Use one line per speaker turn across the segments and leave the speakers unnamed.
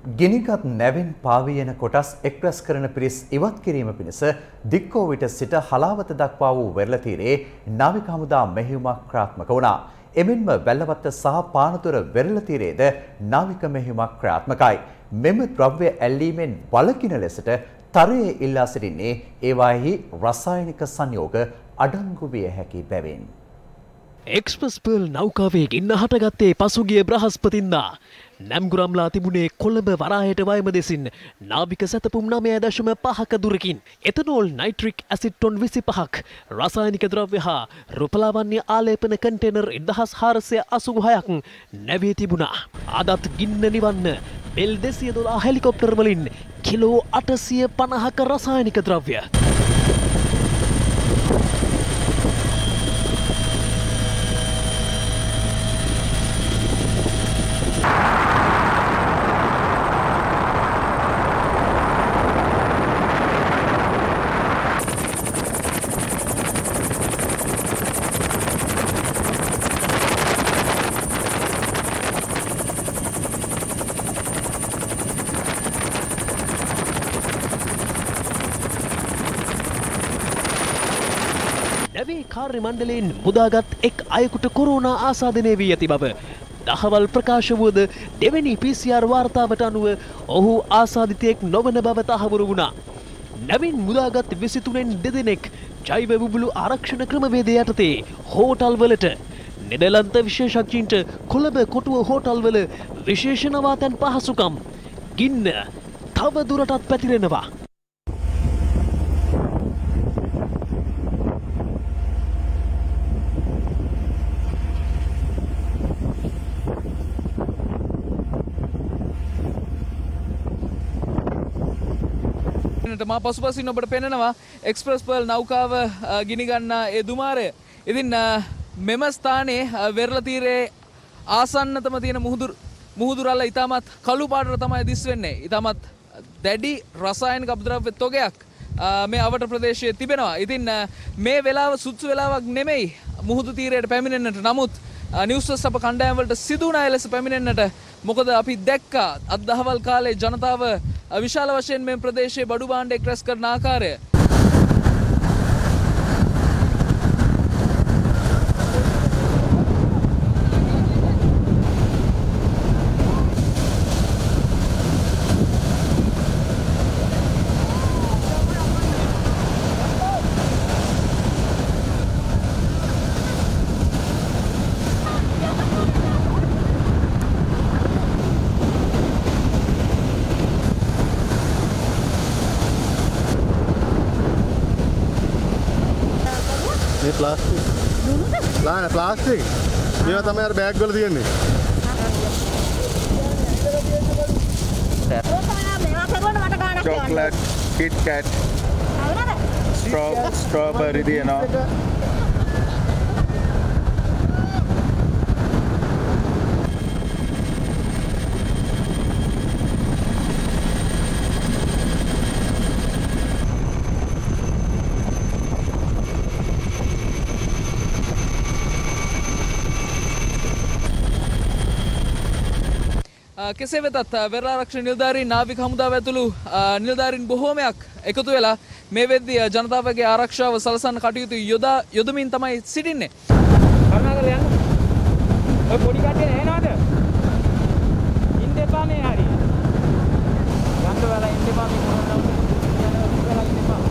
ගිනිගත් නැවෙන් පාවී යන කොටස් එක්රැස් කරන පිරිස් ඉවත් කිරීම පිණිස දික්කෝ විට සිට හලාවත දක්වා වූ වෙරළ තීරයේ නාවික හමුදා මෙහෙයුමක් ක්‍රියාත්මක වුණා. එමෙන්ම වැල්ලවත්ත සහ පානදුර වෙරළ තීරයේද නාවික මෙහෙයුමක් ක්‍රියාත්මකයි. මෙම ද්‍රව්‍ය ඇල්ලීමෙන් වළකින ලෙසට තරයේ ඉල්ලා සිටින්නේ ඒවාෙහි රසායනික සංයෝග අඩංගු විය හැකි බැවින්.
එක්ස්ප්‍රස් පර්ල් නෞකාවේ ගින්න හටගත්තේ පසුගිය බ්‍රහස්පතින්දා. නැම්ගුරම්ලා තිබුණේ කොළඹ වරායට වයම දෙසින් නාවික සැතපුම් 9.5ක දුරකින්. එතනෝල් නයිට්‍රික් ඇසිඩ් ටොන් 25ක් රසායනික ද්‍රව්‍ය හා රුපලාවන්‍ය ආලේපන කන්ටේනර් 1486ක් නැවී තිබුණා. අදත් ගින්න නිවන්න බෙල් 212 හෙලිකොප්ටර් වලින් කිලෝ 850ක රසායනික ද්‍රව්‍ය කාර්ය මණ්ඩලයෙන් මුදාගත් එක් අයෙකුට කොරෝනා ආසාදනය වී ඇති බව දහවල් ප්‍රකාශ වුවද දෙවැනි PCR වාර්තාවට අනුව ඔහු ආසාදිතයෙක් නොවන බව තහවුරු වුණා. නැවින් මුදාගත් 23න් දෙදෙනෙක් ජෛව බුබුලු ආරක්ෂණ ක්‍රමවේදය යටතේ හෝටල්වලට නෙදර්ලන්ත විශේෂඥයින්ට කොළඹ කොටුව හෝටල්වල විශේෂ නවාතැන් පහසුකම් ගින්න තව දුරටත් පැතිරෙනවා.
මා පසුපසින් ඔබට පෙනෙනවා එක්ස්ප්‍රස් පර්ල් නෞකාව ගිනි ගන්නා ඒ දුමාරය. ඉතින් මෙම ස්ථානයේ වෙරළ තීරයේ ආසන්නතම තියෙන මුහුදු රළ ඉතාමත් කළු පාටට තමයි දිස් වෙන්නේ. ඉතාමත් දැඩි රසායනික අපද්‍රව්‍ය තොගයක් මේ අවට ප්‍රදේශයේ තිබෙනවා. ඉතින් මේ වෙලාව සුදුසු වෙලාවක් නෙමෙයි මුහුදු තීරයට පැමිණෙන්නට. නමුත් නිවුස් අප කණ්ඩායම් වලට සිදු වුණ අය ලෙස පැමිණෙන්නට. මොකද අපි දැක්කා අත් දහවල් කාලේ ජනතාව විශාල වශයෙන් මේ ප්‍රදේශයේ බඩු භාණ්ඩ එක්රැස් කරන ආකාරය.
ප්ලාස්ටික් මේවා තමයි අර බෑග් වල තියෙන්නේ. චොක්ලට්, කිට් කැට්, ස්ට්‍රෝබෙරි දිනවා. කෙසේ වෙතත් වෙරළ ආරක්ෂණ නිලධාරීන් නාවික හමුදාව ඇතුළු නිලධාරීන් බොහෝමයක් එකතු වෙලා මේ වෙද්දී ජනතාවගේ ආරක්ෂාව සලසන්න කටයුතු යොදමින් තමයි සිටින්නේ. කරුණාකරලා යන්න. ඔය පොඩි කට්ටිය නෑනවද? ඉන්න එපා මේ හරි. යන්න වෙලා ඉන්න එපා මේ මොනවා නවුද? යන්න වෙලා ඉන්න එපා.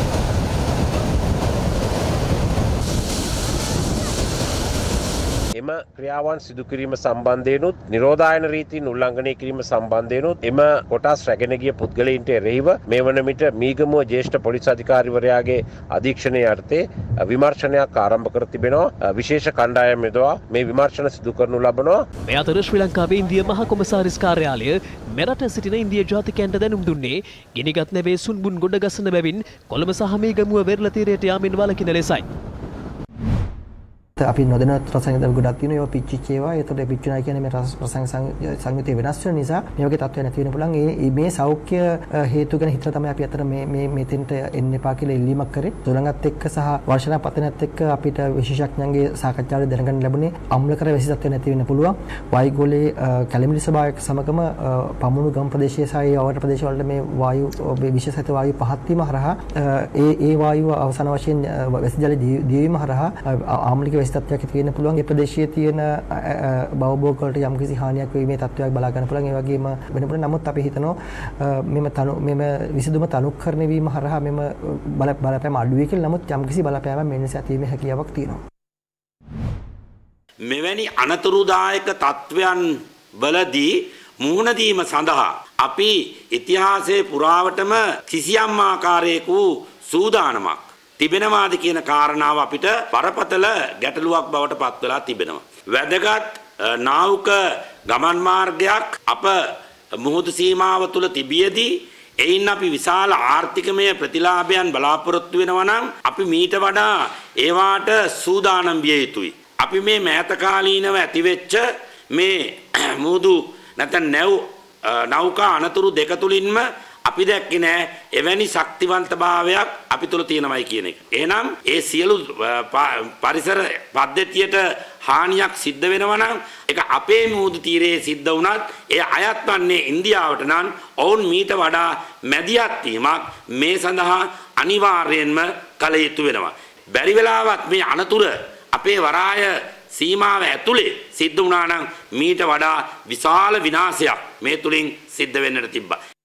එම ක්‍රියාවන් සිදු කිරීම සම්බන්ධයෙන්ුත් නිරෝධායන රීතීන් උල්ලංඝනය කිරීම සම්බන්ධයෙන්ුත් එම කොටස් රැගෙන ගිය පුද්ගලයින්ට එරෙහිව මේ වන විට මීගමුව ජ්‍යෙෂ්ඨ පොලිස් අධිකාරිවරයාගේ අධීක්ෂණය යටතේ විමර්ශනයක් ආරම්භ කර තිබෙනවා. විශේෂ කණ්ඩායම් යොදවා මේ විමර්ශන සිදු කරනු ලබනවා.
මේ අතර ශ්‍රී ලංකාවේ ඉන්දිය මහ කොමසාරිස් කාර්යාලය මෙරට සිටින ඉන්දිය ජාතිකයන්ට දැනුම් දුන්නේ ගිනිගත් නැවේ සුන්බුන් ගොඩගසන බැවින් කොළඹ සහ මීගමුව වෙරළ තීරයට යාමෙන් වළකින ලෙසයි.
අපි නොදැනුවත් රසායනික ද්‍රව්‍ය ගොඩක් තියෙනවා. ඒවා පිච්චිච්ච ඒවා. ඒතකොට පිච්චුණා කියන්නේ මේ රසායනික සංයුතිය වෙනස් වෙන නිසා මේ වගේ තත්ත්වයක් නැති වෙන්න පුළුවන්. මේ සෞඛ්‍ය හේතු ගැන හිතලා තමයි අපි අතර මේ මෙතෙන්ට එන්න එපා කියලා ඉල්ලීමක් කරේ. සුළඟත් එක්ක සහ වර්ෂණ පතනත් එක්ක අපිට විශේෂඥයන්ගේ සාකච්ඡාවල දැනගන්න ලැබුණේ අම්ලකර වැසි තත්ත්වයක් නැති වෙන්න පුළුවන්. වායුගෝලයේ කැළමිලි ස්වභාවයක සමගම පමුණු ගම් ප්‍රදේශයේ සහ ඒ අවට ප්‍රදේශ වලට මේ වායු විශේෂිත වායු පහත් වීම හරහා ඒ වායුව අවසාන වශයෙන් වැසි ජල දියවීම හරහා ආම්ලික වැසි තත්ත්වයක් ඇති වෙන්න පුළුවන්. ඒ ප්‍රදේශයේ තියෙන භවභෝග වලට යම්කිසි හානියක් වීමේ තත්ත්වයක් බලා ගන්න පුළුවන්. ඒ වගේම වෙන පුළුවන්. නමුත් අපි හිතනවා මෙම විසඳුම තනුකරණය වීම හරහා මෙම බලපෑම අඩු වෙයි කියලා. නමුත් යම්කිසි බලපෑමක් මේ නිසා ඇතිවීමේ හැකියාවක් තියෙනවා.
මෙවැනි අනතුරුදායක තත්ත්වයන් වලදී මුහුණ දීම සඳහා අපි ඉතිහාසයේ පුරාවටම කිසියම් ආකාරයක සූදානමක් තිබෙනවාද කියන කාරණාව අපිට බරපතල ගැටලුවක් බවට පත් වෙලා තිබෙනවා. වැදගත් නාවක ගමන් මාර්ගයක් අප මුහුදු සීමාව තුල තිබියදී එයින් අපි විශාල ආර්ථිකමය ප්‍රතිලාභයන් බලාපොරොත්තු වෙනවා නම් අපි මීට වඩා ඒවාට සූදානම් විය යුතුයි. අපි මේ මෑත කාලීනව ඇතිවෙච්ච මේ මුහුදු නැත්නම් නෞකා අනතුරු දෙක තුලින්ම අපි දැක්කේ නෑ එවැනි ශක්තිවන්තභාවයක් අපි තුල තියෙනවයි කියන එක. එහෙනම් ඒ සියලු පරිසර පද්ධතියට හානියක් සිද්ධ වෙනවා නම් ඒක අපේ මුහුදු තීරයේ සිද්ධ වුණත් ඒ අයත් වන්නේ ඉන්දියාවට නම් ඔවුන් මීට වඩා මැදිහත් වීමක් මේ සඳහා අනිවාර්යයෙන්ම කළ යුතු වෙනවා. බැරි වෙලාවත් මේ අනතුර අපේ වරාය සීමාව ඇතුලේ සිද්ධ වුණා නම් මීට වඩා විශාල විනාශයක් මේ තුලින් සිද්ධ වෙන්නට තිබ්බා.